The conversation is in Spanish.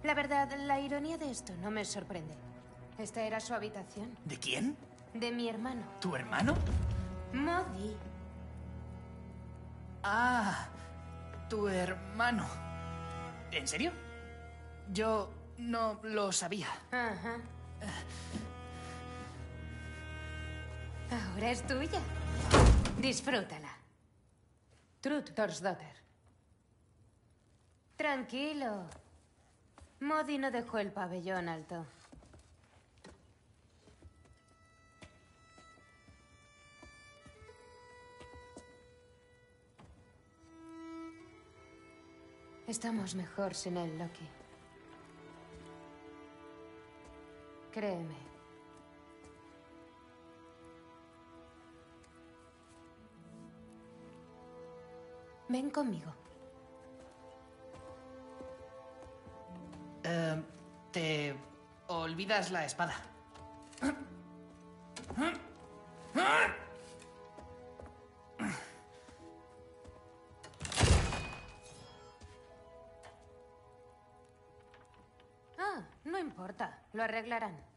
La verdad, la ironía de esto no me sorprende. Esta era su habitación. ¿De quién? De mi hermano. ¿Tu hermano? Modi. Ah, tu hermano. ¿En serio? Yo no lo sabía. Ajá. Ahora es tuya. Disfrútala. Truttorsdotter. Tranquilo. Modi no dejó el pabellón alto. Estamos mejor sin él, Loki. Créeme. Ven conmigo. Te olvidas la espada. Ah, no importa. Lo arreglarán.